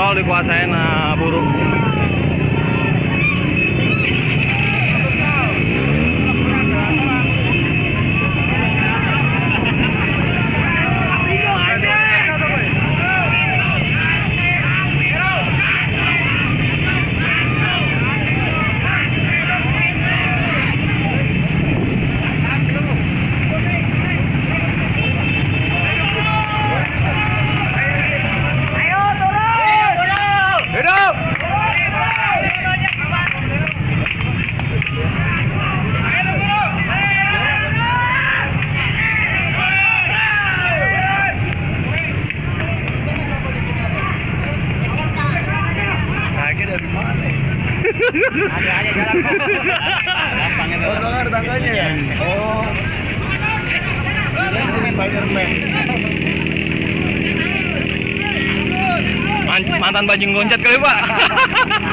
kontrol, dikuasain burung. Ada jalan kok. Gampang itu. Oh, ada tangganya ya? Oh. Ini Spiderman. Mantan bajing loncat kali, Pak.